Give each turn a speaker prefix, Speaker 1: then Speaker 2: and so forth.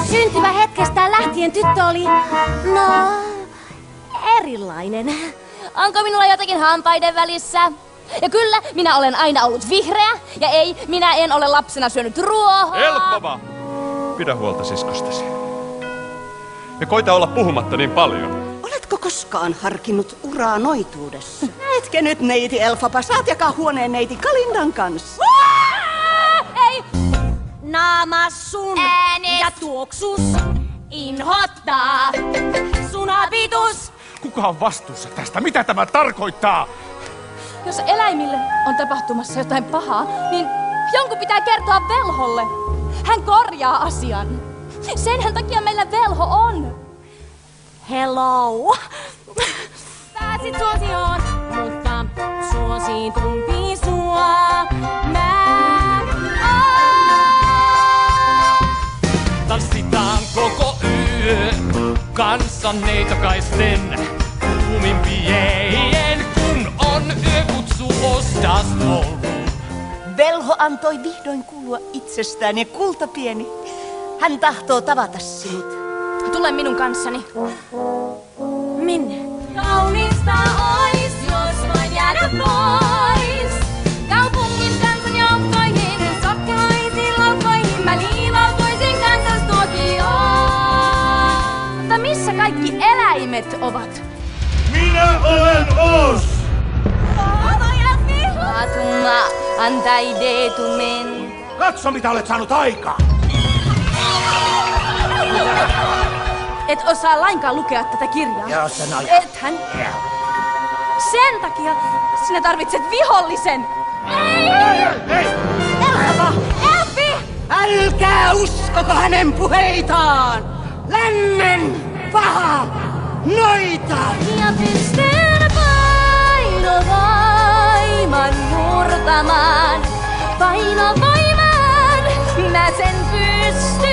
Speaker 1: Syntymähetkestään lähtien tyttö oli, no, erilainen.
Speaker 2: Onko minulla jotakin hampaiden välissä? Ja kyllä, minä olen aina ollut vihreä. Ja ei, minä en ole lapsena syönyt ruohoa.
Speaker 3: Elphaba! Pidä huolta siskostasi. Ja koita olla puhumatta niin paljon.
Speaker 4: Oletko koskaan harkinnut uraa noituudessa? Näetkö nyt, neiti Elphaba? Saat jakaa huoneen neiti Kalindan kanssa.
Speaker 2: Ei!
Speaker 1: Naama sun
Speaker 2: Äänes.
Speaker 1: ja tuoksus inhottaa. Sun habitus.
Speaker 5: Kuka on vastuussa tästä? Mitä tämä tarkoittaa?
Speaker 2: Jos eläimille on tapahtumassa jotain pahaa, niin jonkun pitää kertoa velholle. Hän korjaa asian. Senhän takia meillä velho on.
Speaker 1: Hello. Pääsit suosioon, mutta suositumpi sua. Mä
Speaker 6: Tanssitaan koko yö kanssaneitokaisten kuumimpien, kun on yökutsu ostas ollut.
Speaker 4: Velho antoi vihdoin kuulua itsestään ja kultapieni. Hän tahtoo tavata sinut.
Speaker 2: Tule minun kanssani.
Speaker 1: minne? Kaunista ois, jos vain jäädä pois. Kaupungin kansan joukkoihin, sokkeloisiin laukkoihin, mä liilautoisin kansas Tokioon.
Speaker 2: Mutta missä kaikki eläimet ovat?
Speaker 5: Minä olen Oz!
Speaker 2: Fatuma, antai detumen.
Speaker 5: Katso, mitä olet saanut aikaan!
Speaker 2: Et osaa lainkaan lukea tätä kirjaa.
Speaker 5: Joo, se on
Speaker 2: Ethän. Sen takia sinä tarvitset vihollisen.
Speaker 5: Ei!
Speaker 4: Elphaba!
Speaker 2: Elfi!
Speaker 4: Älkää uskoko hänen puheitaan! Lämmen, paha, noita!
Speaker 1: Ja pystyn painovoiman murtamaan. Painovoiman, mä sen pystyn.